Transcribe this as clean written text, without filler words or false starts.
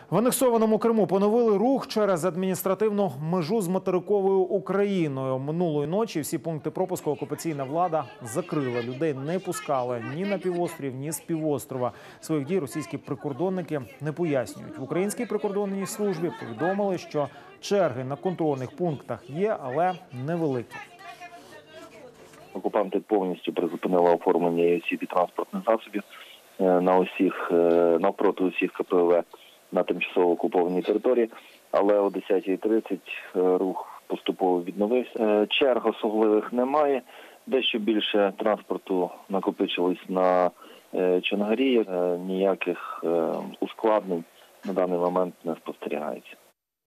В анексованому Криму поновили рух через адміністративну межу з материковою Україною. Минулої ночі всі пункти пропуску окупаційна влада закрила. Людей не пускали ні на півострів, ні з півострова. Своїх дій російські прикордонники не пояснюють. В українській прикордонній службі повідомили, що черги на контрольних пунктах є, але невеликі. Окупанти повністю призупинили оформлення осіб і транспортних засобів навпроти усіх КПВ на тимчасово окупованій території, але о 10:30 рух поступово відновився. Черг особливих немає, дещо більше транспорту накопичилось на Чонгарі, ніяких ускладнень на даний момент не спостерігається.